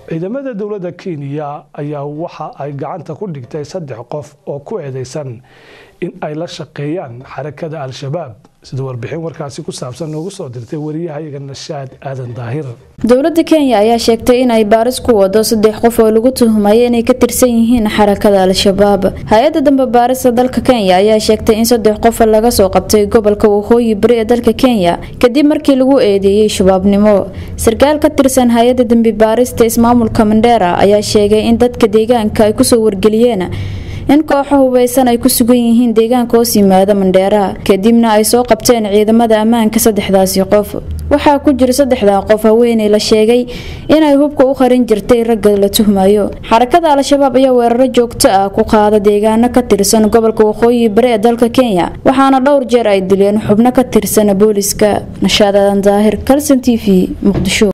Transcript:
ciidamada dawladda Kenya ayaa waxa ay gacanta ku dhigtay 3 qof oo ku eedeysan in ay la shaqeeyaan xarakada al-shabaab sida warbixin warkaasi ku saabsan ugu soo dirtay wariyaha Nashaad Aadan Daahir. dawladda Kenya ayaa sheegtay in ay baaris ku wado 3 qof oo lagu tuhmay inay ka tirsan yihiin xarakada al-shabaab. hay'adda dambe baarista dalka Kenya ayaa sheegtay in 3 qof laga soo qabtay gobolka Waqooyi Bari ee dalka Kenya kadib markii lagu eedeeyay shabaabnimo. sarkaal ka tirsan hay'adda dambe baarista ismaamulka Mandera ayaa sheegay in dadka deegaanka ay ku soo wargeliyeen in kooxo hubeysan ay ku sugan yihiin deegaanka oo simaada Mandera kadibna ay soo qabteen ciidamada ammaanka 3daasi qof. waxaa ku jira 3 qof haweeney la sheegay in ay hubka u qarin jirtay ragga la tuhmayo. xarakada al-shabaab ayaa weeraro joogto ah ku qaada deegaano ka tirsan gobolka Waqooyi Bari ee dalka Kenya waxaana dhowr jeer ay dileen xubno ka tirsan booliska. Nashaad Aadan Daahir, Kalson TV, Muqdisho.